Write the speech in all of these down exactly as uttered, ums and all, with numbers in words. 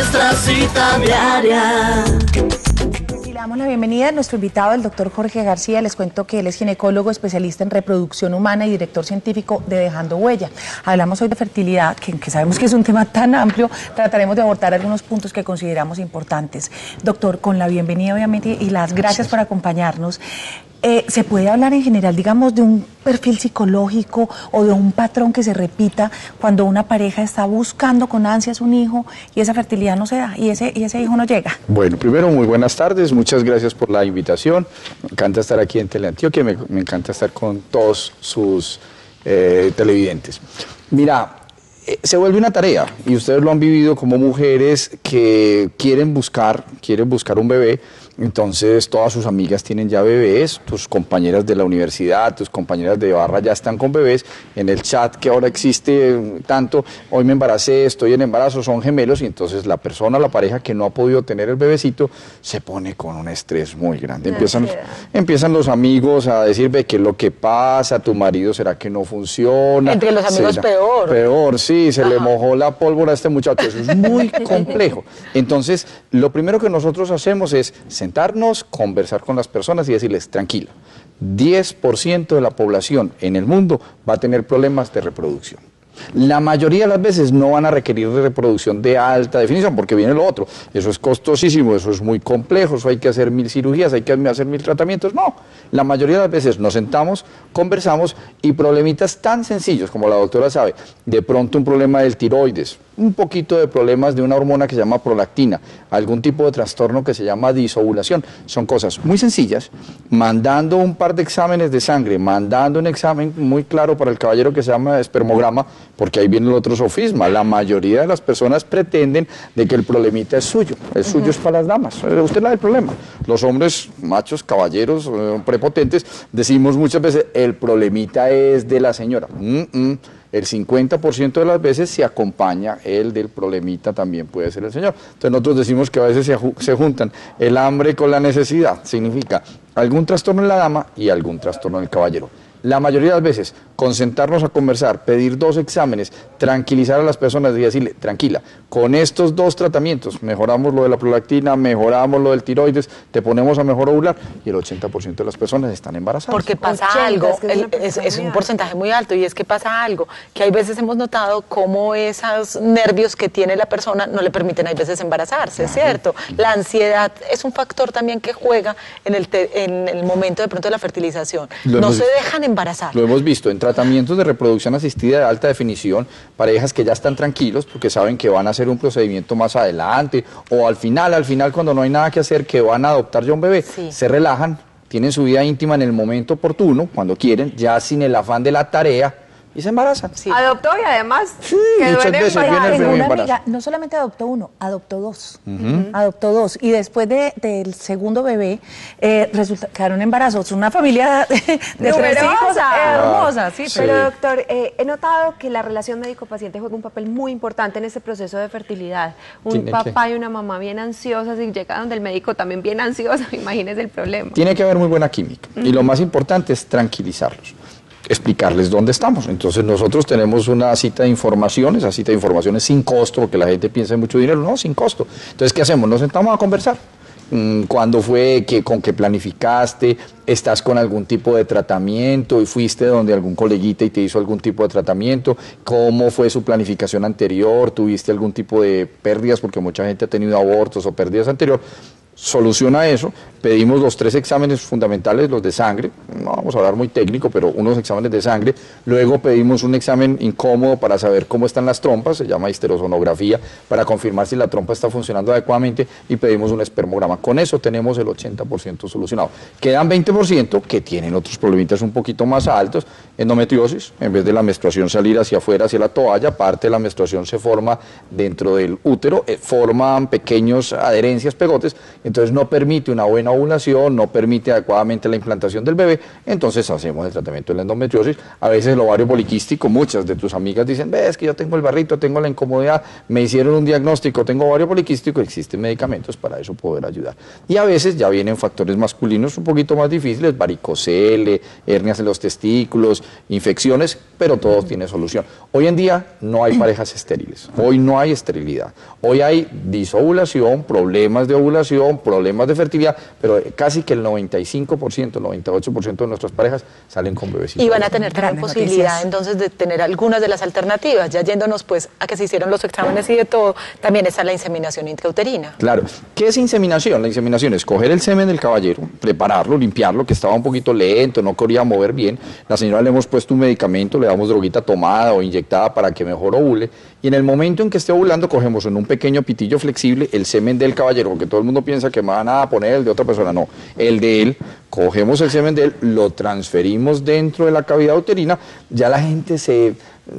nuestra cita diaria. Le damos la bienvenida a nuestro invitado, el doctor Jorge García. Les cuento que él es ginecólogo, especialista en reproducción humana y director científico de Dejando Huella. Hablamos hoy de fertilidad, que, que sabemos que es un tema tan amplio, trataremos de abordar algunos puntos que consideramos importantes. Doctor, con la bienvenida obviamente y las gracias por acompañarnos. Eh, ¿Se puede hablar en general, digamos, de un perfil psicológico o de un patrón que se repita cuando una pareja está buscando con ansias un hijo y esa fertilidad no se da y ese, y ese hijo no llega? Bueno, primero, muy buenas tardes, muchas gracias por la invitación. Me encanta estar aquí en Teleantioquia, me, me encanta estar con todos sus eh, televidentes. Mira, eh, se vuelve una tarea y ustedes lo han vivido como mujeres que quieren buscar, quieren buscar un bebé. Entonces todas sus amigas tienen ya bebés, tus compañeras de la universidad, tus compañeras de barra ya están con bebés, en el chat que ahora existe tanto, hoy me embaracé, estoy en embarazo, son gemelos, y entonces la persona, la pareja que no ha podido tener el bebecito, se pone con un estrés muy grande. Empiezan, empiezan los amigos a decir, ve, ¿qué es lo que pasa? ¿Tu marido será que no funciona? Entre los amigos ¿Será? peor. Peor, sí, se Ajá. le mojó la pólvora a este muchacho, eso es muy complejo. Entonces, lo primero que nosotros hacemos es sentarnos, conversar con las personas y decirles, tranquila, diez por ciento de la población en el mundo va a tener problemas de reproducción. La mayoría de las veces no van a requerir de reproducción de alta definición, porque viene lo otro, eso es costosísimo, eso es muy complejo, eso hay que hacer mil cirugías, hay que hacer mil tratamientos. No, la mayoría de las veces nos sentamos, conversamos y problemitas tan sencillos como la doctora sabe, de pronto un problema del tiroides, un poquito de problemas de una hormona que se llama prolactina, algún tipo de trastorno que se llama disovulación, son cosas muy sencillas, mandando un par de exámenes de sangre, mandando un examen muy claro para el caballero que se llama espermograma, porque ahí viene el otro sofisma, la mayoría de las personas pretenden de que el problemita es suyo, el suyo uh-huh. es para las damas, usted es la del problema. Los hombres, machos, caballeros, eh, prepotentes, decimos muchas veces, el problemita es de la señora. Mm-mm. El cincuenta por ciento de las veces se acompaña el del problemita, también puede ser el señor. Entonces nosotros decimos que a veces se, se juntan el hambre con la necesidad, significa algún trastorno en la dama y algún trastorno en el caballero. La mayoría de las veces, concentrarnos a conversar, pedir dos exámenes, tranquilizar a las personas y decirle, tranquila, con estos dos tratamientos, mejoramos lo de la prolactina, mejoramos lo del tiroides, te ponemos a mejor ovular, y el ochenta por ciento de las personas están embarazadas. Porque pasa ochenta, algo, es, que es, el, es, es un porcentaje muy alto, y es que pasa algo, que hay veces hemos notado cómo esos nervios que tiene la persona no le permiten hay veces embarazarse, ¿es cierto? La ansiedad es un factor también que juega en el, te, en el momento de pronto de la fertilización. Lo no se visto. dejan embarazar. Lo hemos visto en tratamientos de reproducción asistida de alta definición, parejas que ya están tranquilos porque saben que van a hacer un procedimiento más adelante, o al final, al final cuando no hay nada que hacer, que van a adoptar ya un bebé, sí. se relajan, tienen su vida íntima en el momento oportuno, cuando quieren, ya sin el afán de la tarea, y se embarazan. Sí. Adoptó y además sí, muchas veces viene el primer embarazo. Amiga, no solamente adoptó uno, adoptó dos. Uh-huh. Adoptó dos. Y después de, del segundo bebé, eh, resulta, quedaron embarazos. Una familia de, de tres hijos hermosa. Sí, sí. Pero doctor, eh, he notado que la relación médico-paciente juega un papel muy importante en este proceso de fertilidad. Un papá que... y una mamá bien ansiosa, si llega donde el médico también bien ansioso, imagínese el problema. Tiene que haber muy buena química. Uh-huh. Y lo más importante es tranquilizarlos, explicarles dónde estamos. Entonces nosotros tenemos una cita de información, esa cita de información es sin costo, porque la gente piensa en mucho dinero, no, sin costo. Entonces, ¿qué hacemos? Nos sentamos a conversar. ¿Cuándo fue? ¿Qué, ¿Con qué planificaste? ¿Estás con algún tipo de tratamiento y fuiste donde algún coleguita y te hizo algún tipo de tratamiento? ¿Cómo fue su planificación anterior? ¿Tuviste algún tipo de pérdidas? Porque mucha gente ha tenido abortos o pérdidas anteriores. Soluciona eso, pedimos los tres exámenes fundamentales, los de sangre, no vamos a hablar muy técnico, pero unos exámenes de sangre, luego pedimos un examen incómodo para saber cómo están las trompas, se llama histerosonografía, para confirmar si la trompa está funcionando adecuadamente, y pedimos un espermograma. Con eso tenemos el ochenta por ciento solucionado. Quedan veinte por ciento que tienen otros problemitas un poquito más altos, endometriosis, en vez de la menstruación salir hacia afuera, hacia la toalla, parte de la menstruación se forma dentro del útero, eh, forman pequeños adherencias, pegotes. entonces no permite una buena ovulación, no permite adecuadamente la implantación del bebé, entonces hacemos el tratamiento de la endometriosis. A veces el ovario poliquístico, muchas de tus amigas dicen, ves que yo tengo el barrito, tengo la incomodidad, me hicieron un diagnóstico, tengo ovario poliquístico, existen medicamentos para eso poder ayudar. Y a veces ya vienen factores masculinos un poquito más difíciles, varicocele, hernias en los testículos, infecciones, pero todo tiene solución. Hoy en día no hay parejas estériles, hoy no hay esterilidad, hoy hay disovulación, problemas de ovulación, problemas de fertilidad, pero casi que el noventa y cinco por ciento, noventa y ocho por ciento de nuestras parejas salen con bebecitos. Y van a tener también posibilidad entonces de tener algunas de las alternativas, ya yéndonos pues a que se hicieron los exámenes y de todo, también está la inseminación intrauterina. Claro. ¿Qué es inseminación? La inseminación es coger el semen del caballero, prepararlo, limpiarlo, que estaba un poquito lento, no quería mover bien. La señora le hemos puesto un medicamento, le damos droguita tomada o inyectada para que mejor ovule. Y en el momento en que esté ovulando, cogemos en un pequeño pitillo flexible el semen del caballero, porque todo el mundo piensa que me van a poner el de otra persona. No, el de él, cogemos el semen de él, lo transferimos dentro de la cavidad uterina, ya la gente se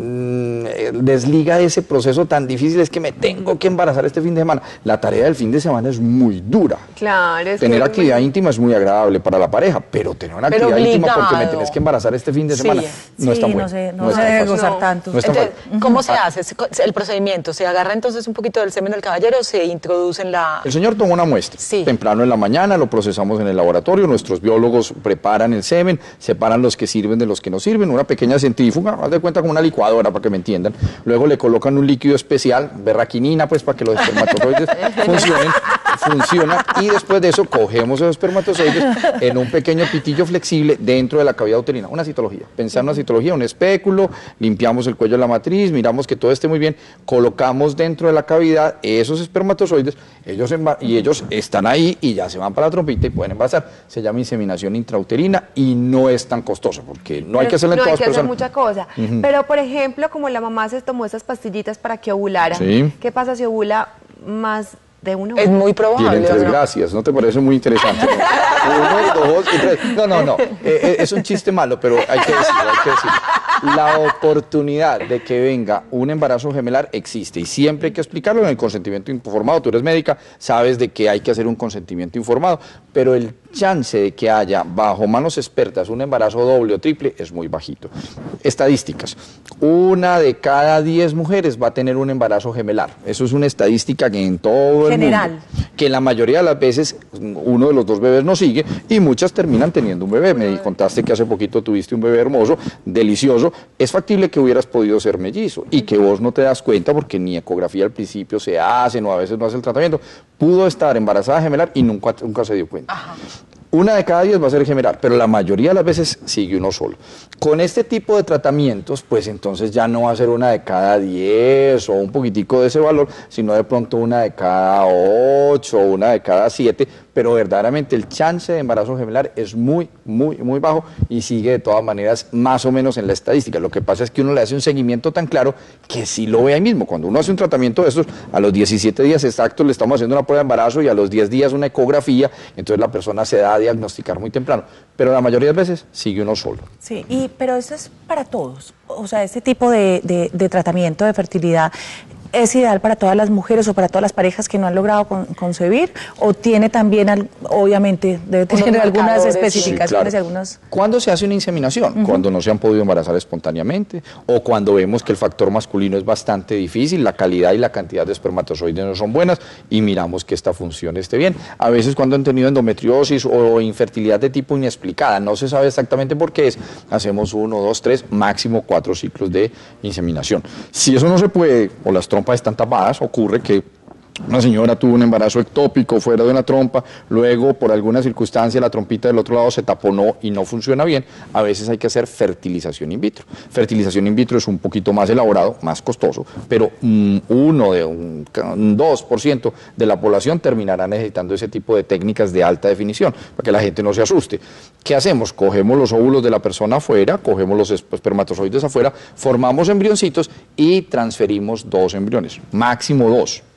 desliga de ese proceso tan difícil, es que me tengo que embarazar este fin de semana. La tarea del fin de semana es muy dura. Claro, es tener que actividad muy... íntima es muy agradable para la pareja, pero tener una pero actividad obligado. íntima porque me tenés que embarazar este fin de semana sí, no sí, es tan bueno. No, sé, no, no se debe gozar tanto. No es tan Entonces, bueno. ¿cómo se hace el procedimiento? ¿Se agarra entonces un poquito del semen del caballero, se introduce en la...? El señor toma una muestra, sí. temprano en la mañana, lo procesamos en el laboratorio, nuestros biólogos preparan el semen, separan los que sirven de los que no sirven, una pequeña centrífuga, haz de cuenta como una licuadora para que me entiendan. Luego le colocan un líquido especial, berraquinina, pues para que los espermatozoides funcionen, funciona, y después de eso cogemos esos espermatozoides en un pequeño pitillo flexible dentro de la cavidad uterina, una citología, pensar en una citología, un espéculo, limpiamos el cuello de la matriz, miramos que todo esté muy bien, colocamos dentro de la cavidad esos espermatozoides, ellos y ellos están ahí y ya se van para la trompita y pueden embarazar. Se llama inseminación intrauterina y no es tan costosa porque no hay que hacerla en no todas hay que personas. hacer mucha cosa. Uh-huh. Pero por ejemplo, como la mamá se tomó esas pastillitas para que ovulara, sí. ¿Qué pasa si ovula más de uno? Es muy probable. Tienen tres ¿no? gracias, ¿no te parece muy interesante? Uno, dos y tres. No, no, no. Eh, es un chiste malo, pero hay que decirlo, hay que decirlo. La oportunidad de que venga un embarazo gemelar existe y siempre hay que explicarlo en el consentimiento informado. Tú eres médica, sabes de que hay que hacer un consentimiento informado, pero el chance de que haya bajo manos expertas un embarazo doble o triple es muy bajito. Estadísticas. Una de cada diez mujeres va a tener un embarazo gemelar. Eso es una estadística que en todo el general, mundo, que la mayoría de las veces uno de los dos bebés no sigue y muchas terminan teniendo un bebé. Me contaste que hace poquito tuviste un bebé hermoso, delicioso. Es factible que hubieras podido ser mellizo y que vos no te das cuenta porque ni ecografía al principio se hace, no a veces no hace el tratamiento. Pudo estar embarazada gemelar y nunca, nunca se dio cuenta. Ajá. Una de cada diez va a ser gemelar, pero la mayoría de las veces sigue uno solo. Con este tipo de tratamientos, pues entonces ya no va a ser una de cada diez o un poquitico de ese valor, sino de pronto una de cada ocho o una de cada siete, pero verdaderamente el chance de embarazo gemelar es muy, muy, muy bajo y sigue de todas maneras más o menos en la estadística. Lo que pasa es que uno le hace un seguimiento tan claro que sí lo ve ahí mismo. Cuando uno hace un tratamiento de estos, a los diecisiete días exactos le estamos haciendo una prueba de embarazo y a los diez días una ecografía, entonces la persona se da a diagnosticar muy temprano, pero la mayoría de veces sigue uno solo. Sí, y, pero eso es para todos, o sea, este tipo de, de, de tratamiento de fertilidad ¿es ideal para todas las mujeres o para todas las parejas que no han logrado con, concebir? ¿O tiene también, al, obviamente, debe tener algunas especificaciones? Sí, claro. Y algunas... ¿Cuándo se hace una inseminación? Uh-huh. Cuando no se han podido embarazar espontáneamente o cuando vemos que el factor masculino es bastante difícil, la calidad y la cantidad de espermatozoides no son buenas y miramos que esta función esté bien. A veces cuando han tenido endometriosis o infertilidad de tipo inexplicada, no se sabe exactamente por qué es, hacemos uno, dos, tres, máximo cuatro ciclos de inseminación. Si eso no se puede o las trompas están tapadas, ocurre que una señora tuvo un embarazo ectópico fuera de una trompa, luego por alguna circunstancia la trompita del otro lado se taponó y no funciona bien, a veces hay que hacer fertilización in vitro. Fertilización in vitro es un poquito más elaborado, más costoso, pero un uno de un, un dos por ciento de la población terminará necesitando ese tipo de técnicas de alta definición, para que la gente no se asuste. ¿Qué hacemos? Cogemos los óvulos de la persona afuera, cogemos los espermatozoides afuera, formamos embrioncitos y transferimos dos embriones, máximo dos.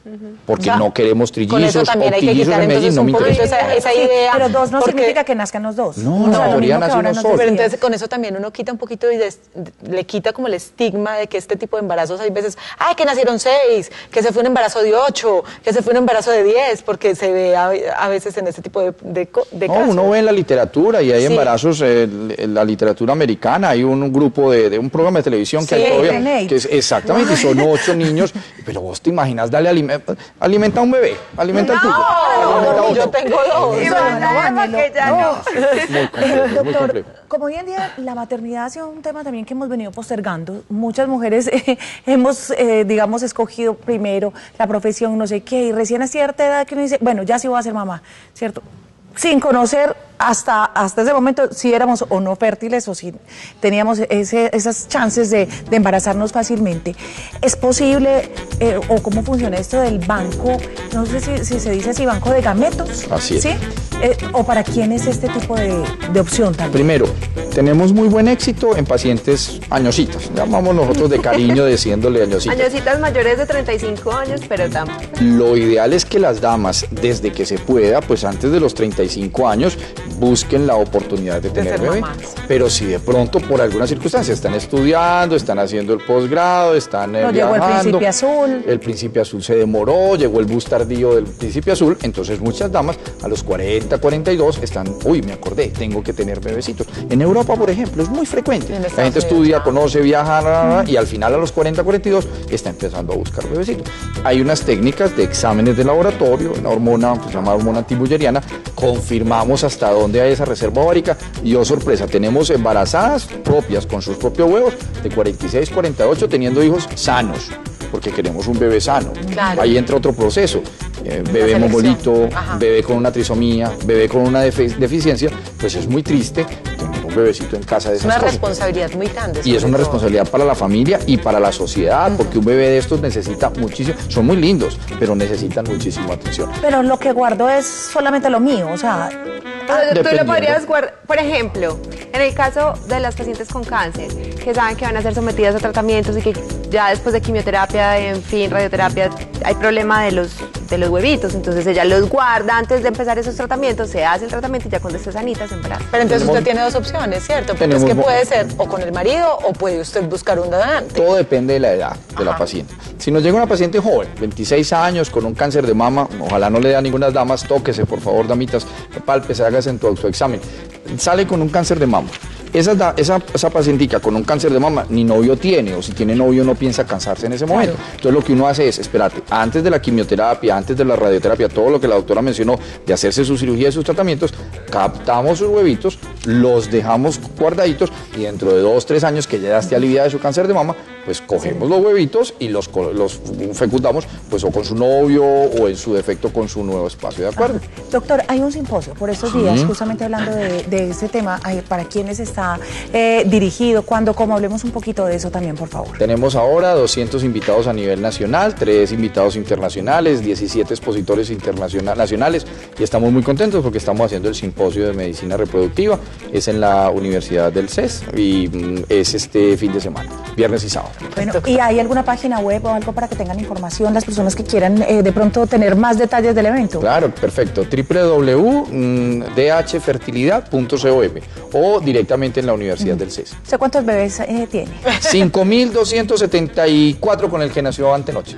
porque Ya. no queremos Con trillizos eso también o hay que trillizos quitar en Medellín, entonces no un me poquito interesa. esa, esa Sí, idea. pero dos no porque- significa que nazcan los dos. No, O sea, la lo mayoría mismo que nace ahora uno nos solo. Pero decía. entonces con eso también uno quita un poquito y des- le quita como el estigma de que este tipo de embarazos hay veces, ay, que nacieron seis, que se fue un embarazo de ocho, que se fue un embarazo de diez, porque se ve a, a veces en este tipo de, de, co- de No, casos. uno ve en la literatura y hay Sí. embarazos, eh, en la literatura americana, hay un, un grupo de, de un programa de televisión que Sí, hay todavía, Renate. que es exactamente, son ocho niños, pero vos te imaginas darle alimento, alimenta a un bebé, alimenta al tuyo, alimenta a No, otro. yo tengo dos. Y No, van no, a ver báñelo. que ya No. no. Muy complejo, muy Doctor, complejo. como hoy en día la maternidad ha sido un tema también que hemos venido postergando, muchas mujeres eh, hemos, eh, digamos, escogido primero la profesión, no sé qué, y recién a cierta edad que uno dice, bueno, ya sí voy a ser mamá, ¿cierto? Sin conocer hasta, hasta ese momento si éramos o no fértiles o si teníamos ese, esas chances de, de embarazarnos fácilmente. ¿Es posible eh, o cómo funciona esto del banco? No sé si, si se dice así, banco de gametos. Así es. ¿Sí? Eh, ¿O para quién es este tipo de, de opción también? Primero, tenemos muy buen éxito en pacientes añositas, llamamos nosotros de cariño diciéndole añositas. Añositas mayores de treinta y cinco años, pero tampoco. Lo ideal es que las damas, desde que se pueda, pues antes de los treinta y cinco años, busquen la oportunidad de tener ser bebé. mamás. Pero si de pronto, por alguna circunstancia, están estudiando, están haciendo el posgrado, están eh, No llegó el viajando, Príncipe Azul. el Príncipe Azul se demoró, llegó el bus tardío del Príncipe Azul, entonces muchas damas a los cuarenta, cuarenta y dos están, uy, me acordé, tengo que tener bebecitos. En Europa, por ejemplo, es muy frecuente. En La Estados gente Unidos, estudia, ah. conoce, viaja, la, la, la, y al final a los cuarenta, cuarenta y dos está empezando a buscar bebecitos. Hay unas técnicas de exámenes de laboratorio, una hormona, pues, llamada hormona antibulleriana, confirmamos hasta dónde hay esa reserva ovárica y, oh sorpresa, tenemos embarazadas propias con sus propios huevos de cuarenta y seis, cuarenta y ocho teniendo hijos sanos, porque queremos un bebé sano. Claro. Ahí entra otro proceso, eh, bebé selección. mongolito, Ajá. bebé con una trisomía, bebé con una defe- deficiencia, pues es muy triste tener un bebecito en casa de Es esas una cosas. responsabilidad muy grande. Y es sobre una todo. responsabilidad para la familia y para la sociedad, porque un bebé de estos necesita muchísimo, son muy lindos, pero necesitan muchísima atención. Pero lo que guardo es solamente lo mío, o sea, Pero tú lo Dependiendo. podrías guardar, por ejemplo, en el caso de las pacientes con cáncer, que saben que van a ser sometidas a tratamientos y que ya después de quimioterapia, en fin, radioterapia, hay problema de los, de los huevitos, entonces ella los guarda antes de empezar esos tratamientos, se hace el tratamiento y ya cuando esté sanita se embaraza. Pero entonces Tenemos- usted tiene dos opciones, ¿cierto? Porque Tenemos es que mo- puede ser o con el marido o puede usted buscar un donante. Todo depende de la edad de la Ajá. paciente. Si nos llega una paciente joven, veintiséis años, con un cáncer de mama, ojalá no le dé a ninguna damas, tóquese, por favor, damitas, pálpese, hágase en tu autoexamen. Sale con un cáncer de mama. Esa, da- esa, esa pacientica con un cáncer de mama ni novio tiene, o si tiene novio no piensa cansarse en ese momento. Entonces lo que uno hace es, espérate, antes de la quimioterapia, antes de la radioterapia, todo lo que la doctora mencionó, de hacerse su cirugía y sus tratamientos, captamos sus huevitos, los dejamos guardaditos y dentro de dos, tres años que ya esté aliviada de su cáncer de mama, pues cogemos los huevitos y los, co- los fecundamos pues o con su novio o en su defecto con su nuevo espacio, ¿de acuerdo? doctor, hay un simposio por estos días, justamente hablando de, de ese tema, ay, ¿para quiénes está eh, dirigido? ¿Cuándo? ¿Cómo? Hablemos un poquito de eso también, por favor. Tenemos ahora doscientos invitados a nivel nacional, tres invitados internacionales, diecisiete expositores internacionales nacionales y estamos muy contentos porque estamos haciendo el simposio de medicina reproductiva, es en la Universidad del C E S y mm, es este fin de semana, viernes y sábado. Bueno, ¿y hay alguna página web o algo para que tengan información las personas que quieran eh, de pronto tener más detalles del evento? Claro, perfecto, doble u doble u doble u punto d h fertilidad punto com o directamente en la Universidad del C E S. ¿Sé cuántos bebés eh, tiene? cinco mil doscientos setenta y cuatro con el que nació antenoche.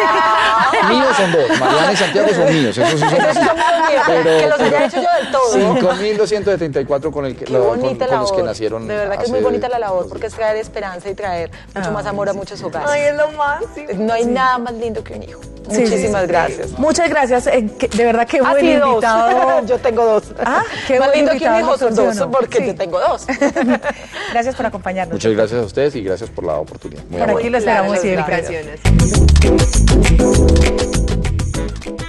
Míos son dos, Mariana y Santiago son míos, esos sí son Esos así. son muy bien, Pero- que los haya hecho yo del todo. cinco mil doscientos setenta y cuatro con, el que, Qué lo- con- bonita con los labor. que nacieron. De verdad que es muy hace bonita la labor dos porque es días. traer esperanza y traer mucho más amor a muchos hogares. Ay, es lo máximo. No hay nada más lindo que un hijo. Sí, Muchísimas sí, sí. gracias. Muchas gracias, eh, que- de verdad que Ah, buen sí, dos. invitado. Yo tengo dos. Ah, qué Más buen lindo que un invitado hijo nos son dos, funcionó. porque Sí. yo tengo dos. Gracias por acompañarnos. Muchas gracias a ustedes y gracias por la oportunidad. Muy Por amable. aquí lo Claro, esperamos las siempre. explicaciones.